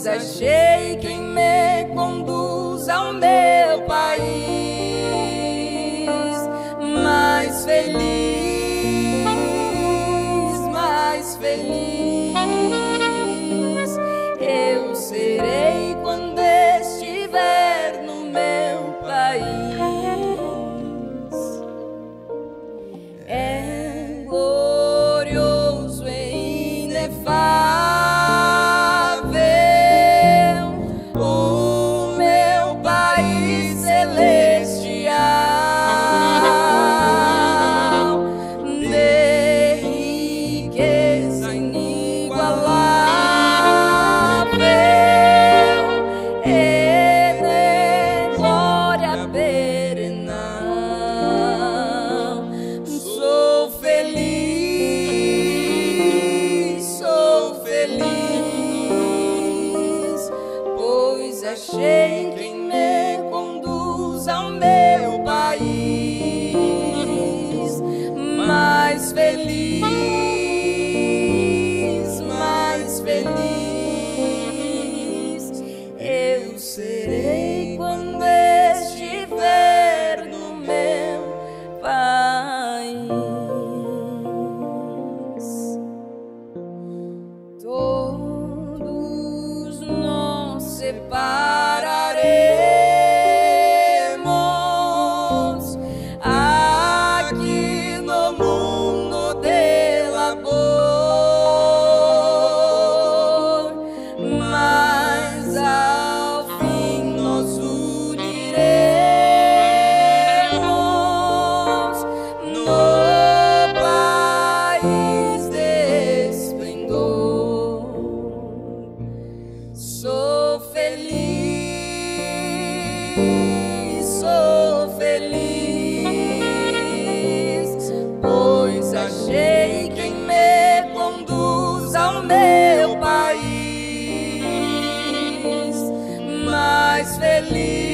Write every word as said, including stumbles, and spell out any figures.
pois achei quem me conduz ao meu país mais feliz, mais feliz. Eu serei quando estiver no meu país. É glorioso e inefável o meu país celestial, de riqueza inigualável e de glória perenal. Sou feliz, sou feliz, pois achei quem me conduz ao meu país mais feliz, mais feliz. Eu serei quando estiver no meu país. Todos nós separaremos aqui no mundo de labor, mas ao fim nós uniremos no país de esplendor. Sou feliz, sou feliz, pois achei quem me conduz ao meu país mais feliz.